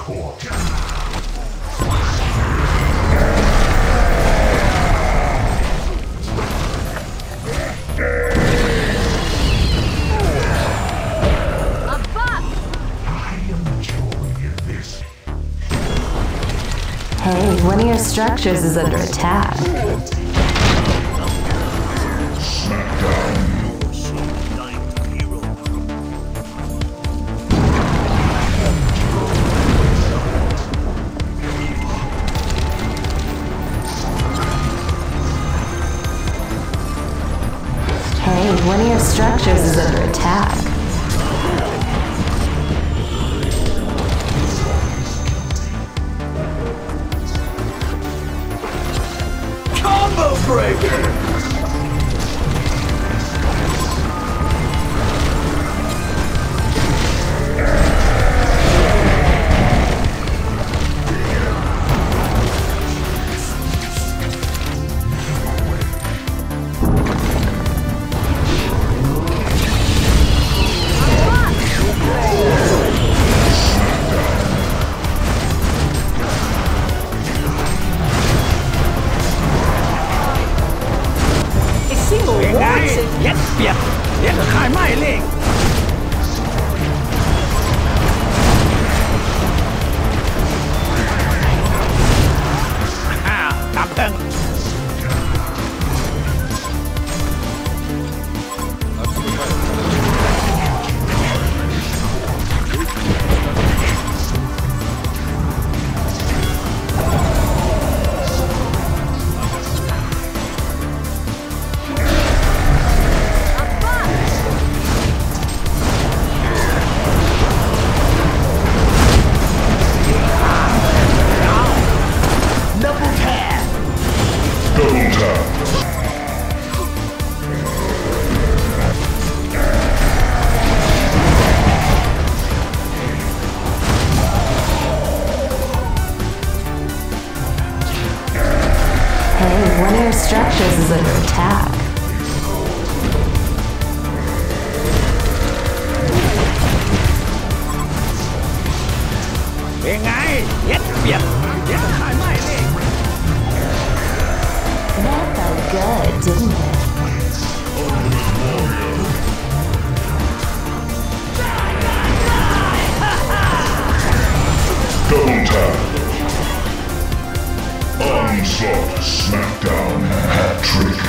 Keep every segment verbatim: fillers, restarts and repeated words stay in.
Hey, one of your structures is under attack. Hey, one of your structures is under attack. Combo breaker! Nhất biệt, nhất khai mai lên. À, tạm thân. Hey, one of your structures is under attack. Bên ngay, nhất biệt, nhất khai mai lên. That felt good, didn't it? Double tap. Onslaught, smackdown, hat trick.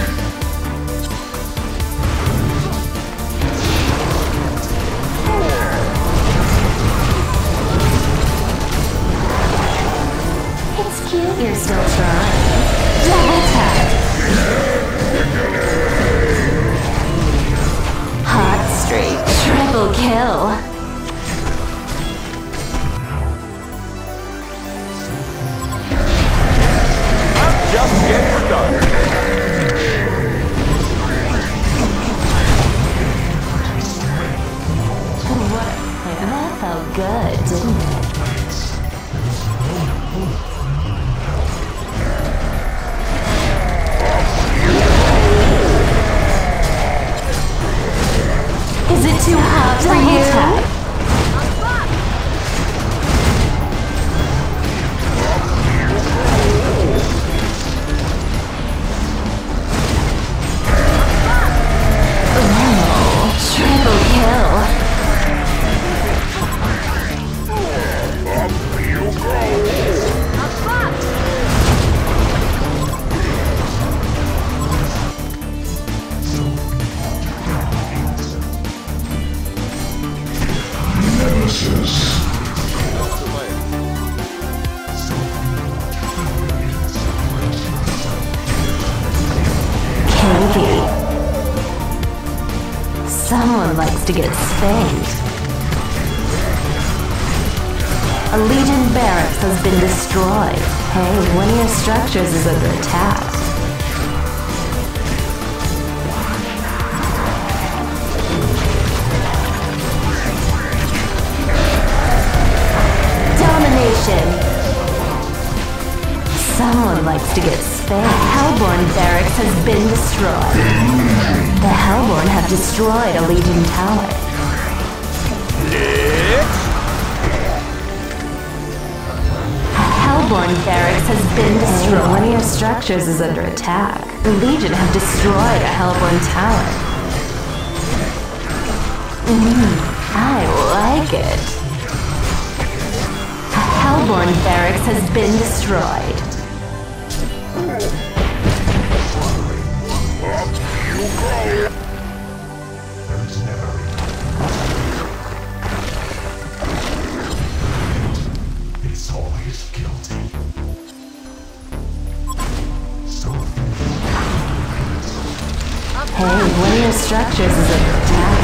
It's cute you're still trying. Double tap. Hot streak, triple kill. Just getting started. That felt good, didn't it? Is it too hot for you? Triple kill. Nemesis. Kinky. Someone likes to get spanked. A Legion barracks has been destroyed. Hey, one of your structures is under attack. Domination. Someone likes to get spanked. Hellborn barracks has been destroyed. The Hellborn have destroyed a Legion tower. Hellborn barracks has been destroyed. One of your structures is under attack. The Legion have destroyed a Hellborn tower. Mm, I like it. A Hellborn barracks has been destroyed. It's always guilty. So Hey, one of your structures is under attack.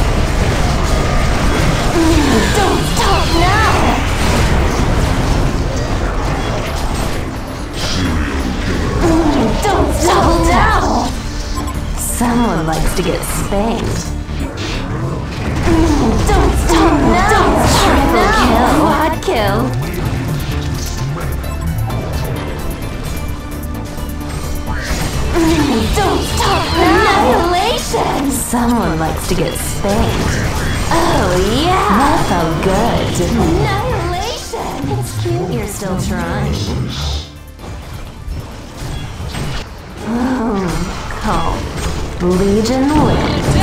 Mm, don't stop now! Mm, don't stop now! Someone likes to get spanked. Mm, don't stop now! Don't triple kill! Quad kill! Don't stop now! Annihilation! Someone likes to get spanked. Oh yeah! That felt good. Annihilation! It's cute you're still trying. Oh, calm. Legion wins.